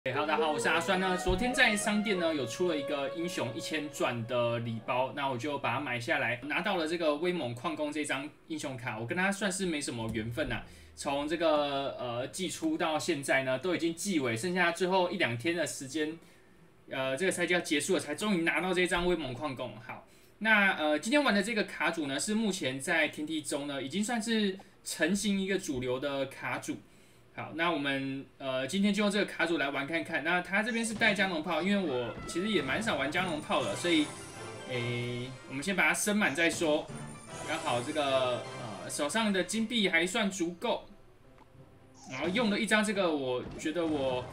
Hello，大家好，我是阿酸呢。昨天在商店呢有出了一个英雄1000钻的礼包，那我就把它买下来，拿到了这个威猛矿工这张英雄卡。我跟他算是没什么缘分呐，从这个寄出到现在呢，都已经寄尾，剩下最后1-2天的时间，这个赛季要结束了，才终于拿到这张威猛矿工。好，那今天玩的这个卡组呢，是目前在天梯中呢已经算是成型一个主流的卡组。好，那我们今天就用这个卡组来玩看看。那它这边是带加农炮，因为我其实也蛮少玩加农炮的，所以我们先把它升满再说。刚好这个手上的金币还算足够，然后用了一张这个我觉得我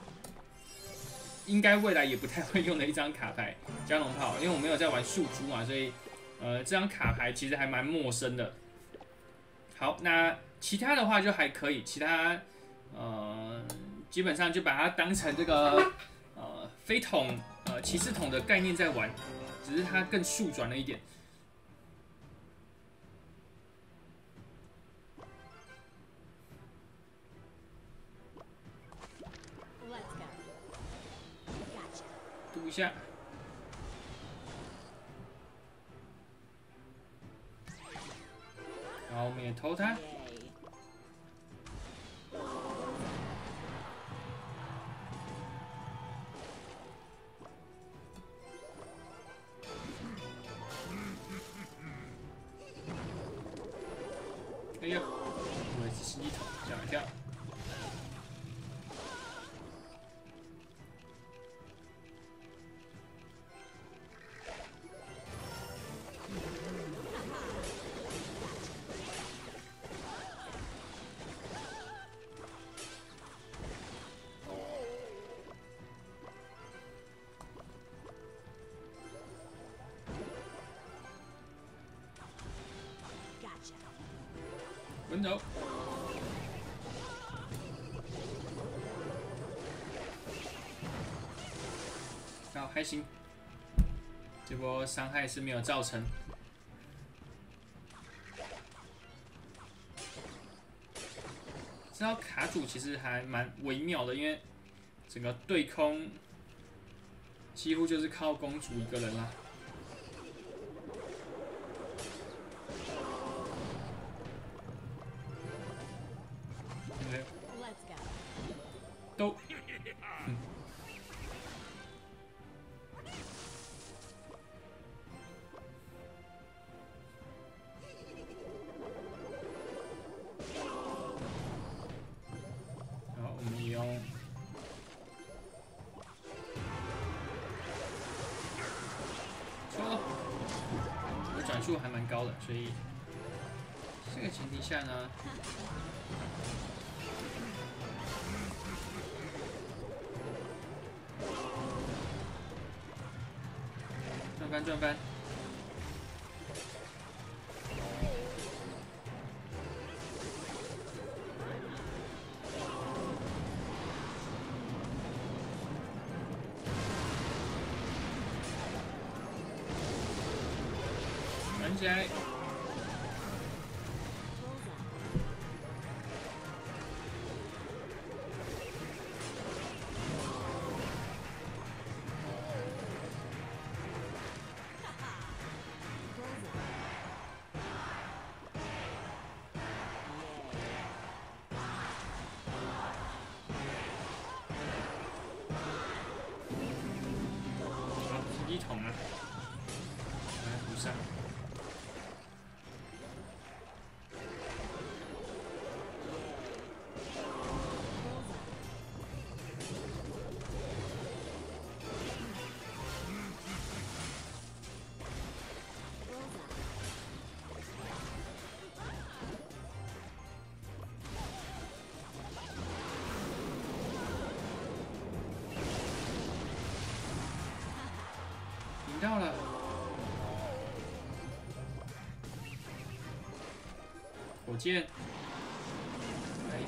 应该未来也不太会用的一张卡牌加农炮，因为我没有在玩树珠嘛，所以这张卡牌其实还蛮陌生的。好，那其他的话就还可以，其他基本上就把它当成这个飞桶骑士桶的概念在玩，只是它更速转了一点。读一下，然后我们也投它。哎呦，我也是心机桶，吓我一跳。滚走！好，还行，这波伤害是没有造成。这套卡组其实还蛮微妙的，因为整个对空几乎就是靠公主一个人啦。都，好，我们用错了，我转速还蛮高的，所以这个前提下呢。转翻，转起来。一桶啊，把它补上。到了，火箭，来一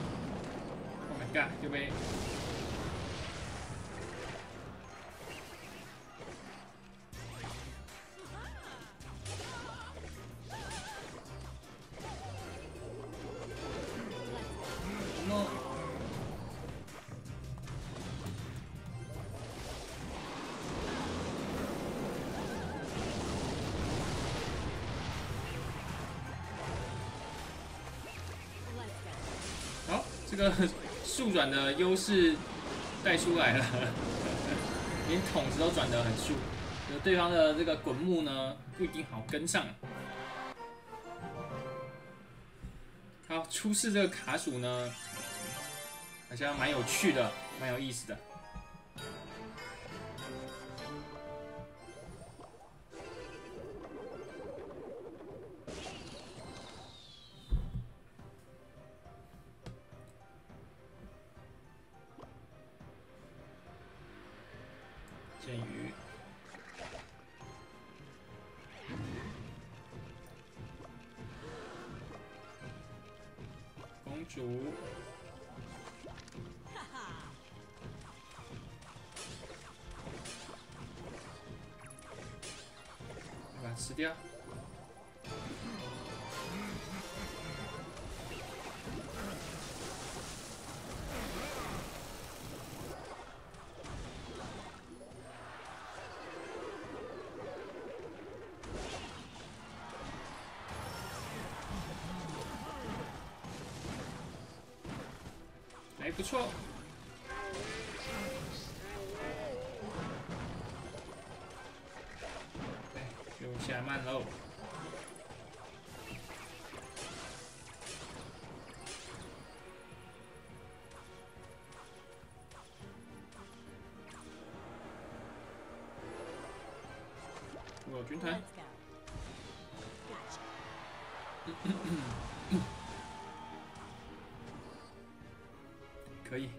发，Oh my god，就被这个速转的优势带出来了，连筒子都转得很速，对方的这个滚木呢不一定好跟上。好，出示这个卡鼠呢，好像蛮有趣的，蛮有意思的。剑鱼，公主，把它吃掉。还不错。哎，就下慢喽。我军团。可以。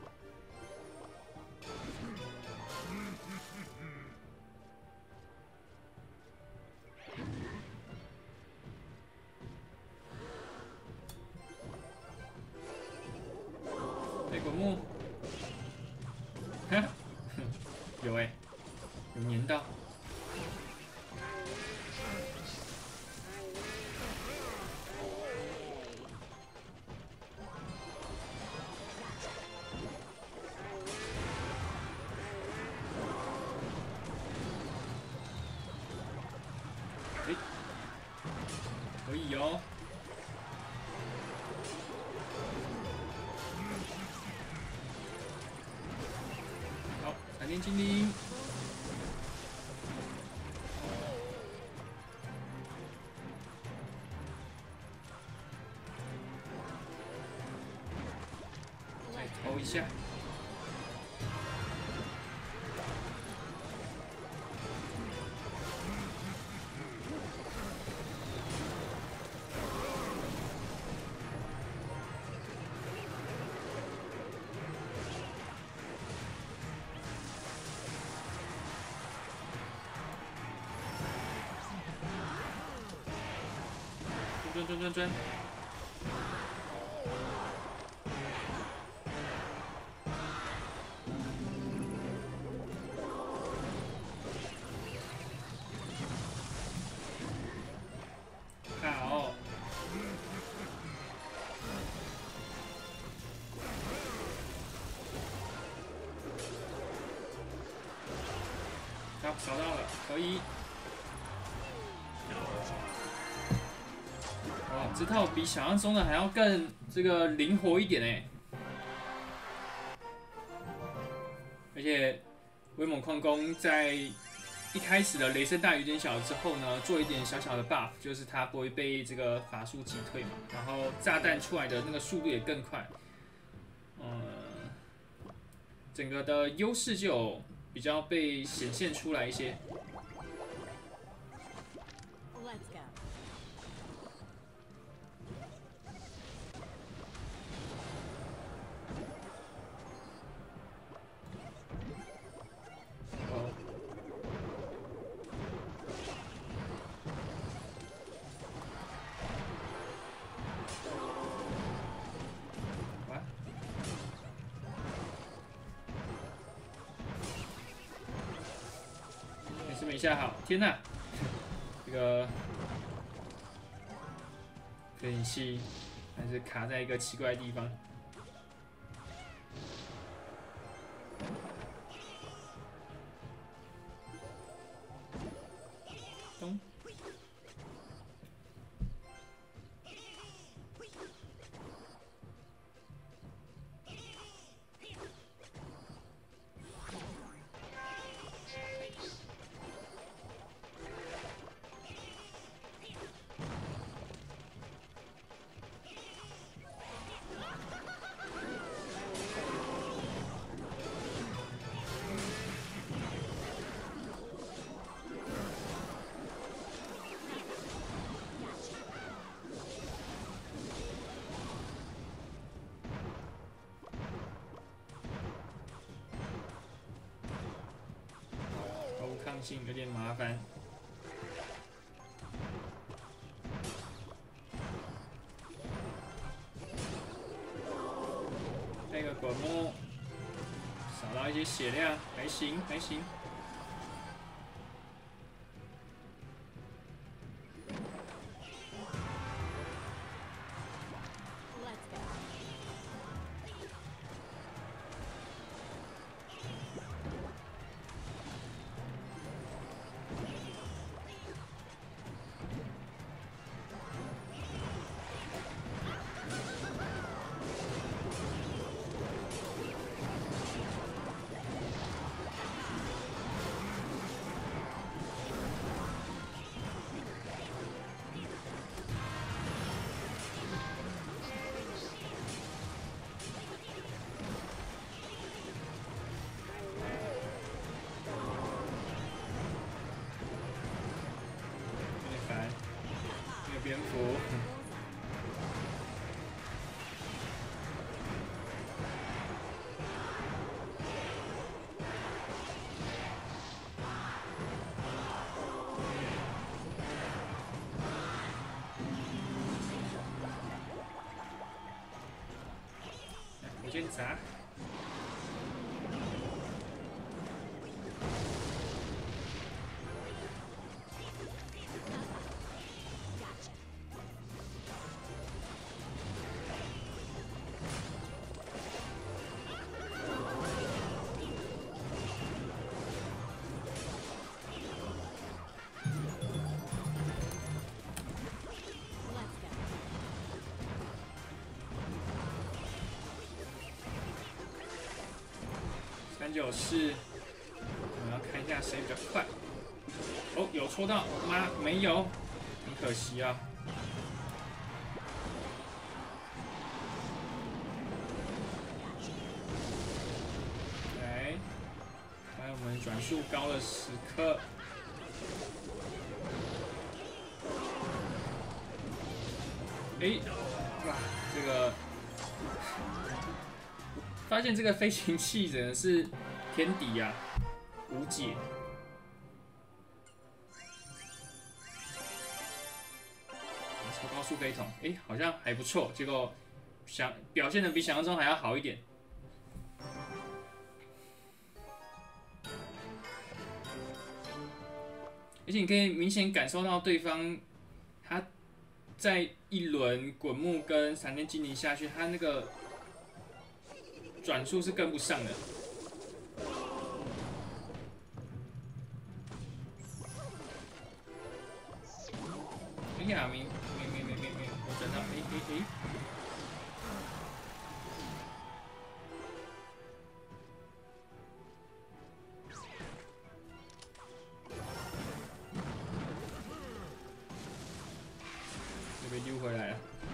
背滚木，有哎、有粘到。哎，可以哦。好，闪电精灵。再投一下。转。好。好，扫到了，可以。哇，这套比想象中的还要更这个灵活一点哎！而且威猛矿工在一开始的雷声大雨点小之后呢，做一点小小的 buff， 就是它不会被这个法术击退嘛，然后炸弹出来的那个速度也更快，整个的优势就有比较被显现出来一些。没下好，天哪！这个分析还是卡在一个奇怪的地方。咚！ 抗性有点麻烦。那个滚木少到一些血量，还行还行。蝙蝠，火箭砸。394，我们要看一下谁比较快。哦，有戳到吗？没有，很可惜啊。来，看我们转速高了10颗。哎，哇，这个。发现这个飞行器真的是天敌啊，无解。超高速飞筒，哎，好像还不错，结果表现的比想象中还要好一点。而且你可以明显感受到对方他在一轮滚木跟闪电精灵下去，他那个。转速是跟不上的。哎呀，没，我转到，哎。又被溜回来了。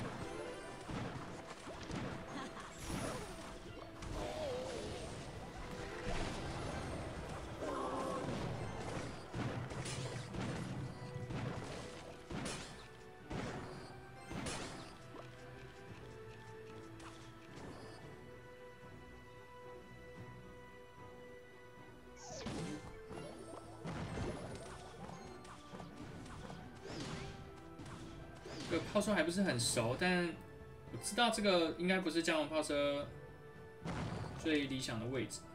这个炮车还不是很熟，但我知道这个应该不是降龙炮车最理想的位置。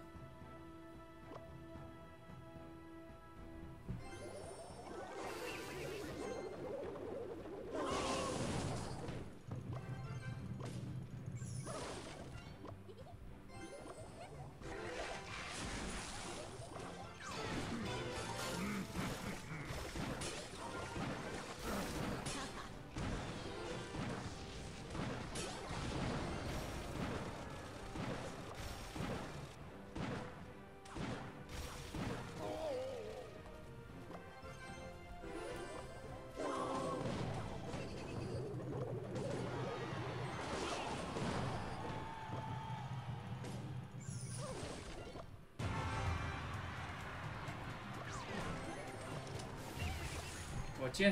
火箭，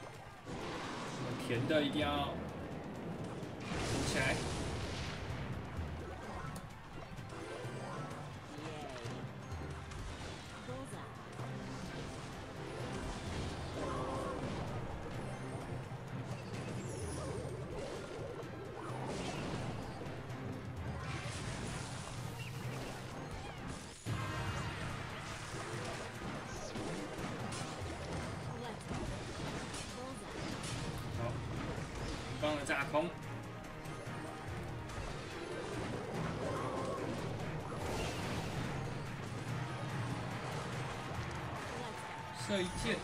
甜的一定要补起来。 炸空。射一箭。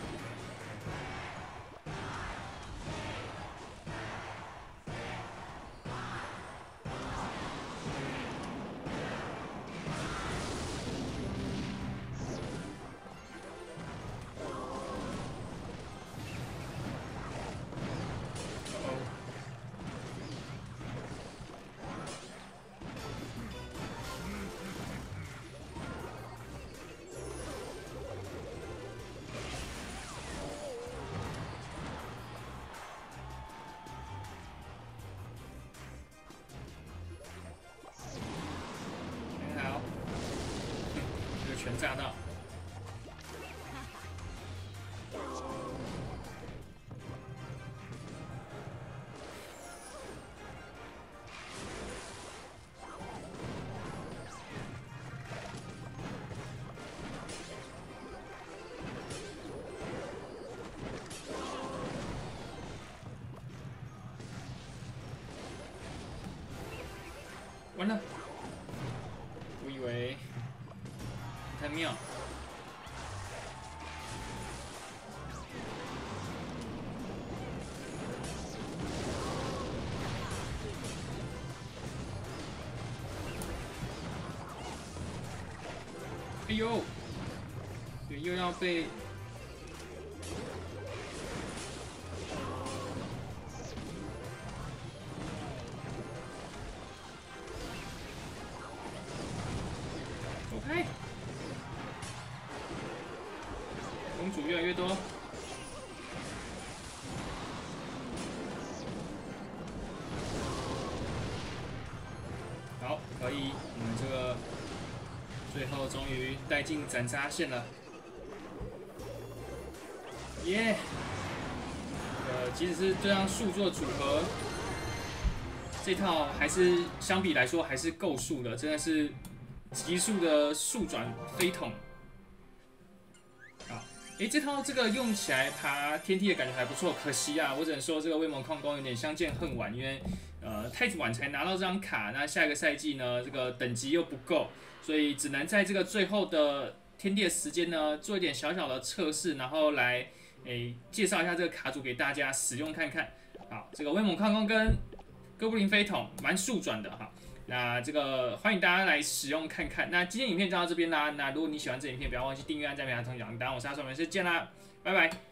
全炸到！完了，我以为太妙。哎呦，对，又要被。公主越来越多，好，可以，我们这个最后终于带进斩杀线了，耶！即使是这样速做组合，这套还是相比来说还是够速的，真的是急速的速转飞桶。这套这个用起来爬天梯的感觉还不错，可惜啊，我只能说这个威猛矿工有点相见恨晚，因为太晚才拿到这张卡，那下一个赛季呢，这个等级又不够，所以只能在这个最后的天梯的时间呢，做一点小小的测试，然后来介绍一下这个卡组给大家使用看看。好，这个威猛矿工跟哥布林飞桶蛮速转的哈。那这个欢迎大家来使用看看。那今天影片就到这边啦。那如果你喜欢这影片，不要忘记订阅、按赞、分享、分享。当然我是阿爽，我们下次见啦，拜拜。